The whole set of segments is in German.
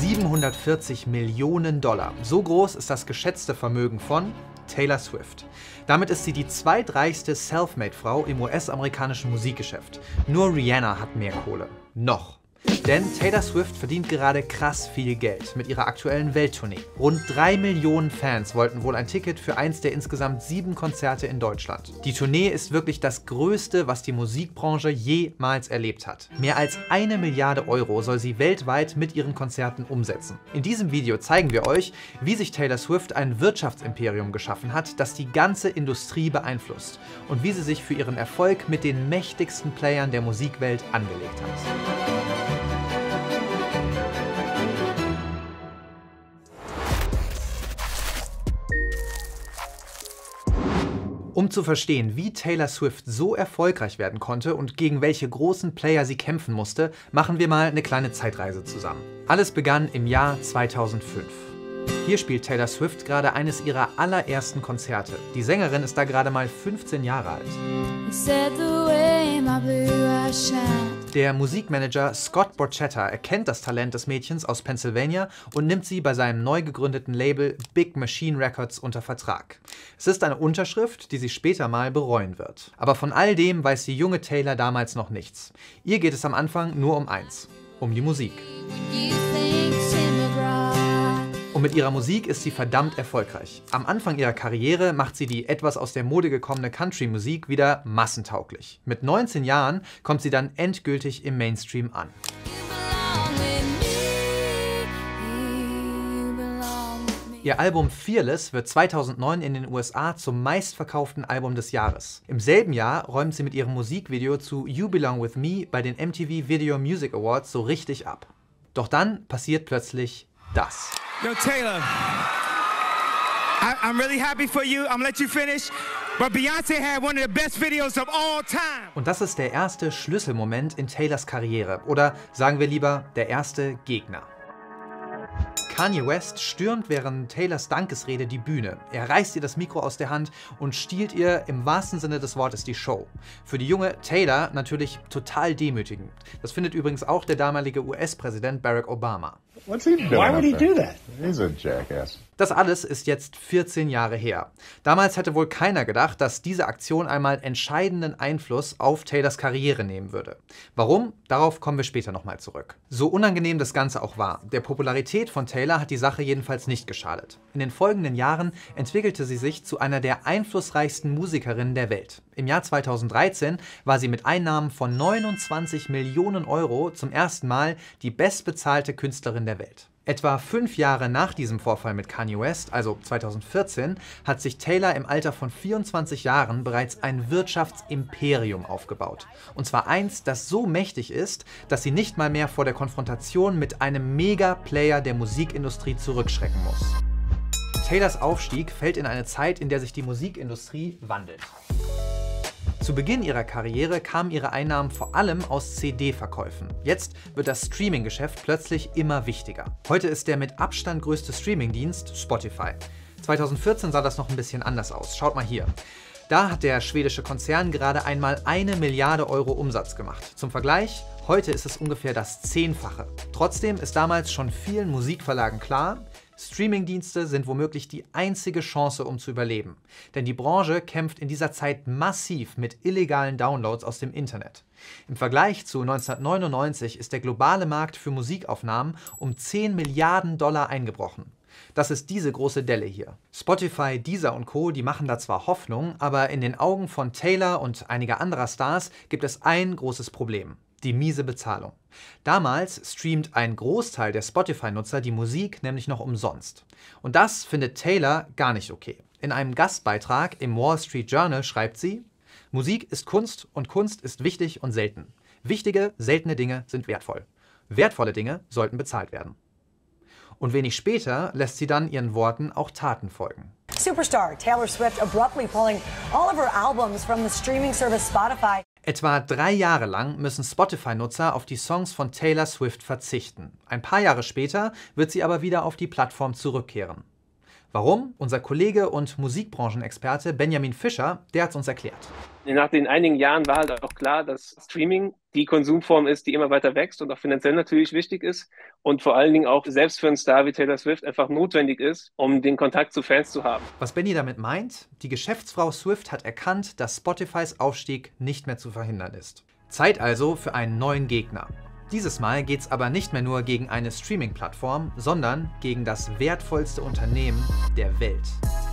740 Millionen $. So groß ist das geschätzte Vermögen von Taylor Swift. Damit ist sie die zweitreichste Selfmade-Frau im US-amerikanischen Musikgeschäft. Nur Rihanna hat mehr Kohle. Noch. Denn Taylor Swift verdient gerade krass viel Geld mit ihrer aktuellen Welttournee. Rund 3 Millionen Fans wollten wohl ein Ticket für eins der insgesamt 7 Konzerte in Deutschland. Die Tournee ist wirklich das Größte, was die Musikbranche jemals erlebt hat. Mehr als 1 Milliarde Euro soll sie weltweit mit ihren Konzerten umsetzen. In diesem Video zeigen wir euch, wie sich Taylor Swift ein Wirtschaftsimperium geschaffen hat, das die ganze Industrie beeinflusst und wie sie sich für ihren Erfolg mit den mächtigsten Playern der Musikwelt angelegt hat. Um zu verstehen, wie Taylor Swift so erfolgreich werden konnte und gegen welche großen Player sie kämpfen musste, machen wir mal eine kleine Zeitreise zusammen. Alles begann im Jahr 2005. Hier spielt Taylor Swift gerade eines ihrer allerersten Konzerte. Die Sängerin ist da gerade mal 15 Jahre alt. Der Musikmanager Scott Borchetta erkennt das Talent des Mädchens aus Pennsylvania und nimmt sie bei seinem neu gegründeten Label Big Machine Records unter Vertrag. Es ist eine Unterschrift, die sie später mal bereuen wird. Aber von all dem weiß die junge Taylor damals noch nichts. Ihr geht es am Anfang nur um eins: um die Musik. Und mit ihrer Musik ist sie verdammt erfolgreich. Am Anfang ihrer Karriere macht sie die etwas aus der Mode gekommene Country-Musik wieder massentauglich. Mit 19 Jahren kommt sie dann endgültig im Mainstream an. Ihr Album Fearless wird 2009 in den USA zum meistverkauften Album des Jahres. Im selben Jahr räumt sie mit ihrem Musikvideo zu You Belong With Me bei den MTV Video Music Awards so richtig ab. Doch dann passiert plötzlich das. Yo, Taylor, I'm really happy for you. I'm gonna let you finish. But Beyoncé had one of the best videos of all time. Und das ist der erste Schlüsselmoment in Taylors Karriere. Oder sagen wir lieber, der erste Gegner. Kanye West stürmt während Taylors Dankesrede die Bühne. Er reißt ihr das Mikro aus der Hand und stiehlt ihr im wahrsten Sinne des Wortes die Show. Für die junge Taylor natürlich total demütigend. Das findet übrigens auch der damalige US-Präsident Barack Obama. What's he doing? Why would he do that? He's a jackass. Das alles ist jetzt 14 Jahre her. Damals hätte wohl keiner gedacht, dass diese Aktion einmal entscheidenden Einfluss auf Taylors Karriere nehmen würde. Warum? Darauf kommen wir später nochmal zurück. So unangenehm das Ganze auch war, der Popularität von Taylor hat die Sache jedenfalls nicht geschadet. In den folgenden Jahren entwickelte sie sich zu einer der einflussreichsten Musikerinnen der Welt. Im Jahr 2013 war sie mit Einnahmen von 29 Millionen Euro zum ersten Mal die bestbezahlte Künstlerin der Welt. Etwa 5 Jahre nach diesem Vorfall mit Kanye West, also 2014, hat sich Taylor im Alter von 24 Jahren bereits ein Wirtschaftsimperium aufgebaut. Und zwar eins, das so mächtig ist, dass sie nicht mal mehr vor der Konfrontation mit einem Mega-Player der Musikindustrie zurückschrecken muss. Taylors Aufstieg fällt in eine Zeit, in der sich die Musikindustrie wandelt. Zu Beginn ihrer Karriere kamen ihre Einnahmen vor allem aus CD-Verkäufen. Jetzt wird das Streaming-Geschäft plötzlich immer wichtiger. Heute ist der mit Abstand größte Streaming-Dienst Spotify. 2014 sah das noch ein bisschen anders aus. Schaut mal hier. Da hat der schwedische Konzern gerade einmal 1 Milliarde Euro Umsatz gemacht. Zum Vergleich, heute ist es ungefähr das 10-fache. Trotzdem ist damals schon vielen Musikverlagen klar, Streamingdienste sind womöglich die einzige Chance, um zu überleben. Denn die Branche kämpft in dieser Zeit massiv mit illegalen Downloads aus dem Internet. Im Vergleich zu 1999 ist der globale Markt für Musikaufnahmen um 10 Milliarden $ eingebrochen. Das ist diese große Delle hier. Spotify, Deezer und Co., die machen da zwar Hoffnung, aber in den Augen von Taylor und einiger anderer Stars gibt es ein großes Problem: die miese Bezahlung. Damals streamt ein Großteil der Spotify-Nutzer die Musik nämlich noch umsonst. Und das findet Taylor gar nicht okay. In einem Gastbeitrag im Wall Street Journal schreibt sie: Musik ist Kunst und Kunst ist wichtig und selten. Wichtige, seltene Dinge sind wertvoll. Wertvolle Dinge sollten bezahlt werden. Und wenig später lässt sie dann ihren Worten auch Taten folgen. Superstar Taylor Swift abruptly pulling all of her albums from the streaming service Spotify. Etwa 3 Jahre lang müssen Spotify-Nutzer auf die Songs von Taylor Swift verzichten. Ein paar Jahre später wird sie aber wieder auf die Plattform zurückkehren. Warum? Unser Kollege und Musikbranchenexperte Benjamin Fischer, der hat es uns erklärt. Nach den einigen Jahren war halt auch klar, dass Streaming die Konsumform ist, die immer weiter wächst und auch finanziell natürlich wichtig ist und vor allen Dingen auch selbst für einen Star wie Taylor Swift einfach notwendig ist, um den Kontakt zu Fans zu haben. Was Benny damit meint, die Geschäftsfrau Swift hat erkannt, dass Spotifys Aufstieg nicht mehr zu verhindern ist. Zeit also für einen neuen Gegner. Dieses Mal geht es aber nicht mehr nur gegen eine Streaming-Plattform, sondern gegen das wertvollste Unternehmen der Welt.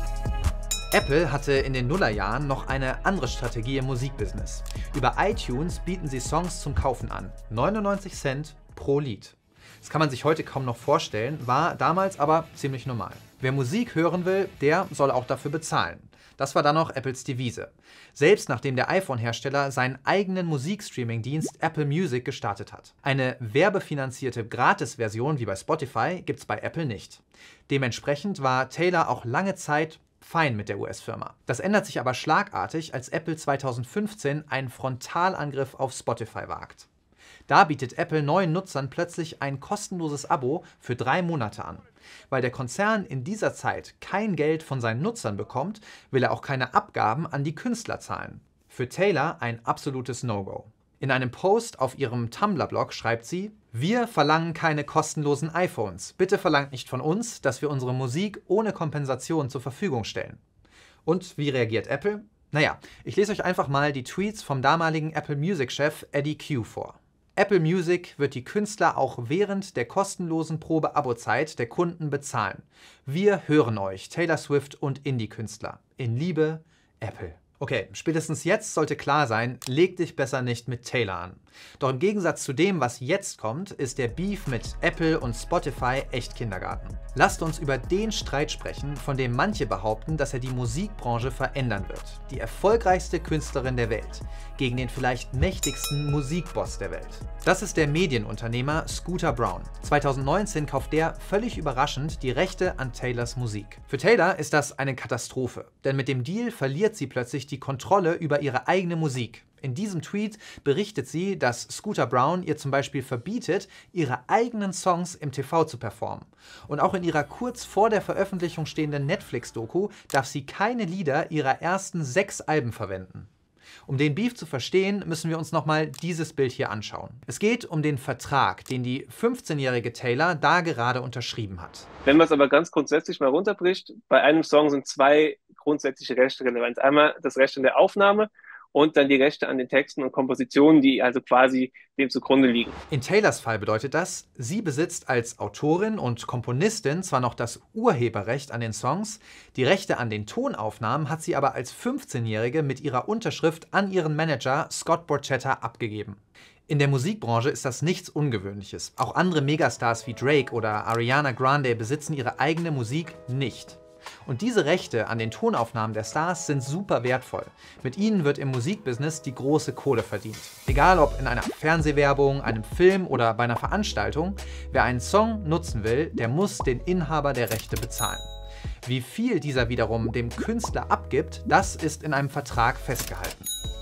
Apple hatte in den Nullerjahren noch eine andere Strategie im Musikbusiness. Über iTunes bieten sie Songs zum Kaufen an. 99 Cent pro Lied. Das kann man sich heute kaum noch vorstellen, war damals aber ziemlich normal. Wer Musik hören will, der soll auch dafür bezahlen. Das war dann auch Apples Devise. Selbst nachdem der iPhone-Hersteller seinen eigenen Musikstreaming-Dienst Apple Music gestartet hat. Eine werbefinanzierte Gratis-Version wie bei Spotify gibt's bei Apple nicht. Dementsprechend war Taylor auch lange Zeit fein mit der US-Firma. Das ändert sich aber schlagartig, als Apple 2015 einen Frontalangriff auf Spotify wagt. Da bietet Apple neuen Nutzern plötzlich ein kostenloses Abo für 3 Monate an. Weil der Konzern in dieser Zeit kein Geld von seinen Nutzern bekommt, will er auch keine Abgaben an die Künstler zahlen. Für Taylor ein absolutes No-Go. In einem Post auf ihrem Tumblr-Blog schreibt sie: Wir verlangen keine kostenlosen iPhones. Bitte verlangt nicht von uns, dass wir unsere Musik ohne Kompensation zur Verfügung stellen. Und wie reagiert Apple? Naja, ich lese euch einfach mal die Tweets vom damaligen Apple Music-Chef Eddie Q vor. Apple Music wird die Künstler auch während der kostenlosen Probe-Abo-Zeit der Kunden bezahlen. Wir hören euch, Taylor Swift und Indie-Künstler. In Liebe, Apple. Okay, spätestens jetzt sollte klar sein, leg dich besser nicht mit Taylor an. Doch im Gegensatz zu dem, was jetzt kommt, ist der Beef mit Apple und Spotify echt Kindergarten. Lasst uns über den Streit sprechen, von dem manche behaupten, dass er die Musikbranche verändern wird. Die erfolgreichste Künstlerin der Welt gegen den vielleicht mächtigsten Musikboss der Welt. Das ist der Medienunternehmer Scooter Braun. 2019 kauft der völlig überraschend die Rechte an Taylors Musik. Für Taylor ist das eine Katastrophe, denn mit dem Deal verliert sie plötzlich die Kontrolle über ihre eigene Musik. In diesem Tweet berichtet sie, dass Scooter Braun ihr zum Beispiel verbietet, ihre eigenen Songs im TV zu performen. Und auch in ihrer kurz vor der Veröffentlichung stehenden Netflix-Doku darf sie keine Lieder ihrer ersten 6 Alben verwenden. Um den Beef zu verstehen, müssen wir uns nochmal dieses Bild hier anschauen. Es geht um den Vertrag, den die 15-jährige Taylor da gerade unterschrieben hat. Wenn man es aber ganz grundsätzlich mal runterbricht, bei einem Song sind 2 grundsätzliche Rechte relevant. Einmal das Recht an der Aufnahme und dann die Rechte an den Texten und Kompositionen, die also quasi dem zugrunde liegen. In Taylors Fall bedeutet das, sie besitzt als Autorin und Komponistin zwar noch das Urheberrecht an den Songs, die Rechte an den Tonaufnahmen hat sie aber als 15-Jährige mit ihrer Unterschrift an ihren Manager Scott Borchetta abgegeben. In der Musikbranche ist das nichts Ungewöhnliches. Auch andere Megastars wie Drake oder Ariana Grande besitzen ihre eigene Musik nicht. Und diese Rechte an den Tonaufnahmen der Stars sind super wertvoll. Mit ihnen wird im Musikbusiness die große Kohle verdient. Egal ob in einer Fernsehwerbung, einem Film oder bei einer Veranstaltung, wer einen Song nutzen will, der muss den Inhaber der Rechte bezahlen. Wie viel dieser wiederum dem Künstler abgibt, das ist in einem Vertrag festgehalten.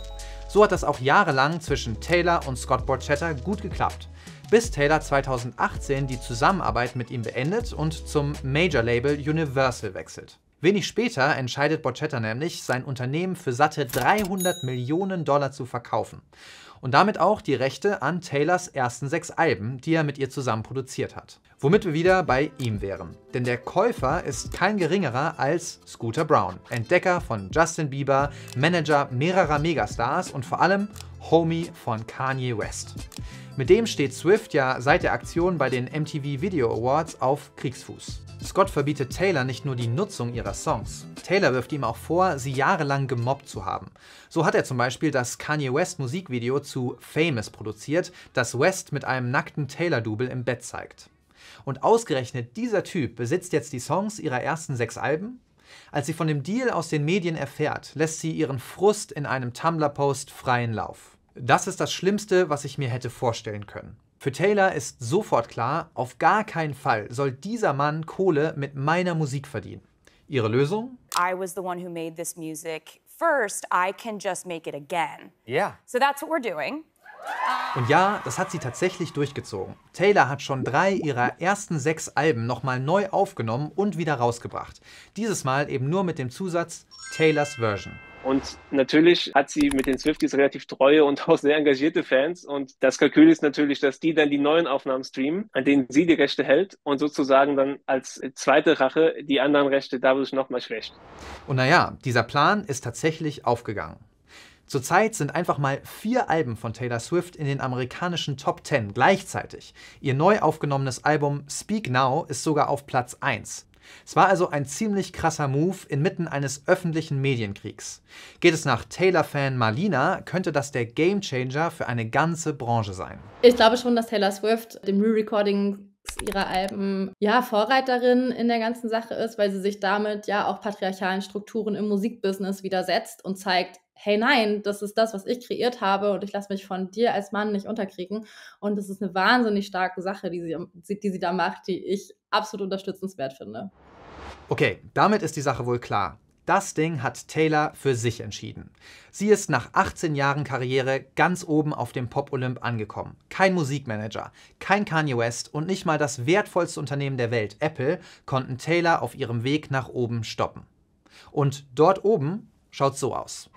So hat das auch jahrelang zwischen Taylor und Scott Borchetta gut geklappt. Bis Taylor 2018 die Zusammenarbeit mit ihm beendet und zum Major-Label Universal wechselt. Wenig später entscheidet Borchetta nämlich, sein Unternehmen für satte 300 Millionen $ zu verkaufen. Und damit auch die Rechte an Taylors ersten 6 Alben, die er mit ihr zusammen produziert hat. Womit wir wieder bei ihm wären. Denn der Käufer ist kein geringerer als Scooter Braun, Entdecker von Justin Bieber, Manager mehrerer Megastars und vor allem Homie von Kanye West. Mit dem steht Swift ja seit der Aktion bei den MTV Video Awards auf Kriegsfuß. Scott verbietet Taylor nicht nur die Nutzung ihrer Songs. Taylor wirft ihm auch vor, sie jahrelang gemobbt zu haben. So hat er zum Beispiel das Kanye West Musikvideo zu Famous produziert, das West mit einem nackten Taylor-Double im Bett zeigt. Und ausgerechnet dieser Typ besitzt jetzt die Songs ihrer ersten 6 Alben? Als sie von dem Deal aus den Medien erfährt, lässt sie ihren Frust in einem Tumblr-Post freien Lauf. Das ist das Schlimmste, was ich mir hätte vorstellen können. Für Taylor ist sofort klar, auf gar keinen Fall soll dieser Mann Kohle mit meiner Musik verdienen. Ihre Lösung? I was the one who made this music first. I can just make it again. Yeah. So that's what we're doing. Und ja, das hat sie tatsächlich durchgezogen. Taylor hat schon 3 ihrer ersten 6 Alben nochmal neu aufgenommen und wieder rausgebracht. Dieses Mal eben nur mit dem Zusatz Taylor's Version. Und natürlich hat sie mit den Swifties relativ treue und auch sehr engagierte Fans. Und das Kalkül ist natürlich, dass die dann die neuen Aufnahmen streamen, an denen sie die Rechte hält und sozusagen dann als zweite Rache die anderen Rechte dadurch nochmal schwächt. Und naja, dieser Plan ist tatsächlich aufgegangen. Zurzeit sind einfach mal 4 Alben von Taylor Swift in den amerikanischen Top 10 gleichzeitig. Ihr neu aufgenommenes Album Speak Now ist sogar auf Platz 1. Es war also ein ziemlich krasser Move inmitten eines öffentlichen Medienkriegs. Geht es nach Taylor-Fan Marlina, könnte das der Gamechanger für eine ganze Branche sein. Ich glaube schon, dass Taylor Swift dem Re-Recording ihrer Alben Vorreiterin in der ganzen Sache ist, weil sie sich damit ja auch patriarchalen Strukturen im Musikbusiness widersetzt und zeigt, hey nein, das ist das, was ich kreiert habe und ich lasse mich von dir als Mann nicht unterkriegen. Und das ist eine wahnsinnig starke Sache, die sie da macht, die ich absolut unterstützenswert finde. Okay, damit ist die Sache wohl klar. Das Ding hat Taylor für sich entschieden. Sie ist nach 18 Jahren Karriere ganz oben auf dem Pop-Olymp angekommen. Kein Musikmanager, kein Kanye West und nicht mal das wertvollste Unternehmen der Welt, Apple, konnten Taylor auf ihrem Weg nach oben stoppen. Und dort oben schaut so aus.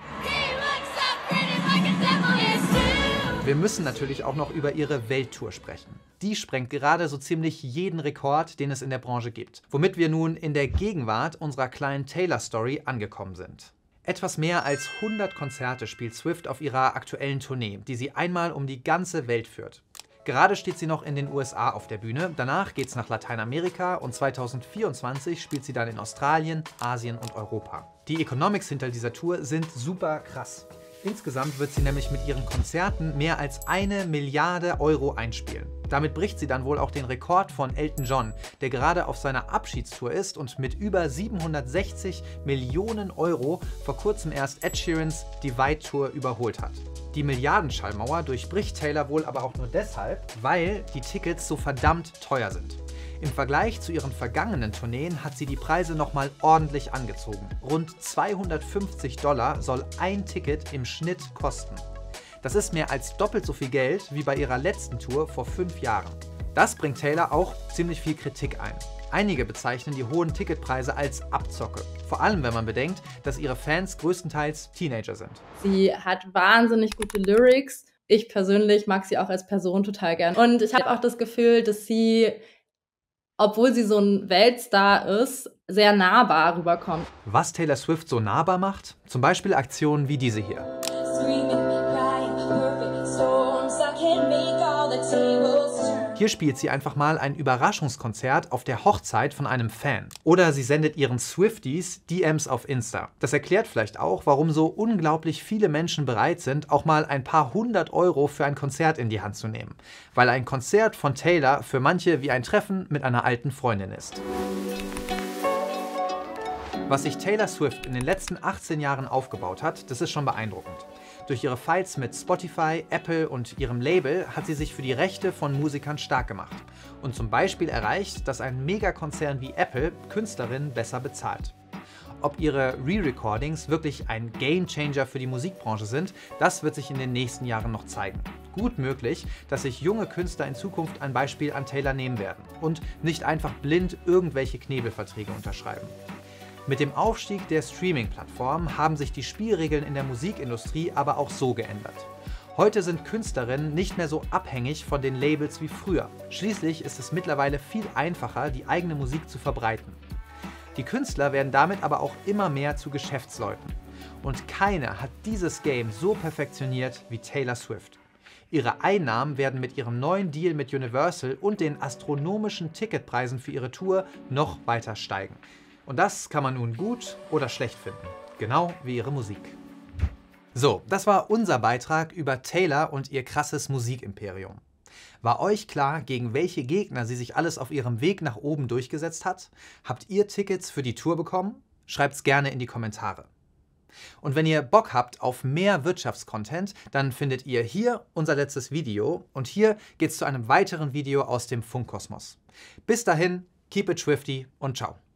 Wir müssen natürlich auch noch über ihre Welttour sprechen. Die sprengt gerade so ziemlich jeden Rekord, den es in der Branche gibt. Womit wir nun in der Gegenwart unserer kleinen Taylor-Story angekommen sind. Etwas mehr als 100 Konzerte spielt Swift auf ihrer aktuellen Tournee, die sie einmal um die ganze Welt führt. Gerade steht sie noch in den USA auf der Bühne, danach geht's nach Lateinamerika und 2024 spielt sie dann in Australien, Asien und Europa. Die Economics hinter dieser Tour sind super krass. Insgesamt wird sie nämlich mit ihren Konzerten mehr als 1 Milliarde Euro einspielen. Damit bricht sie dann wohl auch den Rekord von Elton John, der gerade auf seiner Abschiedstour ist und mit über 760 Millionen Euro vor kurzem erst Ed Sheerans Divide Tour überholt hat. Die Milliardenschallmauer durchbricht Taylor wohl aber auch nur deshalb, weil die Tickets so verdammt teuer sind. Im Vergleich zu ihren vergangenen Tourneen hat sie die Preise nochmal ordentlich angezogen. Rund $250 soll ein Ticket im Schnitt kosten. Das ist mehr als doppelt so viel Geld wie bei ihrer letzten Tour vor 5 Jahren. Das bringt Taylor auch ziemlich viel Kritik ein. Einige bezeichnen die hohen Ticketpreise als Abzocke. Vor allem, wenn man bedenkt, dass ihre Fans größtenteils Teenager sind. Sie hat wahnsinnig gute Lyrics. Ich persönlich mag sie auch als Person total gern. Und ich habe auch das Gefühl, dass sie, obwohl sie so ein Weltstar ist, sehr nahbar rüberkommt. Was Taylor Swift so nahbar macht? Zum Beispiel Aktionen wie diese hier. Hier spielt sie einfach mal ein Überraschungskonzert auf der Hochzeit von einem Fan. Oder sie sendet ihren Swifties DMs auf Insta. Das erklärt vielleicht auch, warum so unglaublich viele Menschen bereit sind, auch mal ein paar 100 Euro für ein Konzert in die Hand zu nehmen. Weil ein Konzert von Taylor für manche wie ein Treffen mit einer alten Freundin ist. Was sich Taylor Swift in den letzten 18 Jahren aufgebaut hat, das ist schon beeindruckend. Durch ihre Fights mit Spotify, Apple und ihrem Label hat sie sich für die Rechte von Musikern stark gemacht und zum Beispiel erreicht, dass ein Megakonzern wie Apple Künstlerinnen besser bezahlt. Ob ihre Re-Recordings wirklich ein Gamechanger für die Musikbranche sind, das wird sich in den nächsten Jahren noch zeigen. Gut möglich, dass sich junge Künstler in Zukunft ein Beispiel an Taylor nehmen werden und nicht einfach blind irgendwelche Knebelverträge unterschreiben. Mit dem Aufstieg der Streaming-Plattformen haben sich die Spielregeln in der Musikindustrie aber auch so geändert. Heute sind Künstlerinnen nicht mehr so abhängig von den Labels wie früher. Schließlich ist es mittlerweile viel einfacher, die eigene Musik zu verbreiten. Die Künstler werden damit aber auch immer mehr zu Geschäftsleuten. Und keiner hat dieses Game so perfektioniert wie Taylor Swift. Ihre Einnahmen werden mit ihrem neuen Deal mit Universal und den astronomischen Ticketpreisen für ihre Tour noch weiter steigen. Und das kann man nun gut oder schlecht finden. Genau wie ihre Musik. So, das war unser Beitrag über Taylor und ihr krasses Musikimperium. War euch klar, gegen welche Gegner sie sich alles auf ihrem Weg nach oben durchgesetzt hat? Habt ihr Tickets für die Tour bekommen? Schreibt's gerne in die Kommentare. Und wenn ihr Bock habt auf mehr Wirtschaftscontent, dann findet ihr hier unser letztes Video und hier geht's zu einem weiteren Video aus dem Funkkosmos. Bis dahin, keep it Swifty und ciao.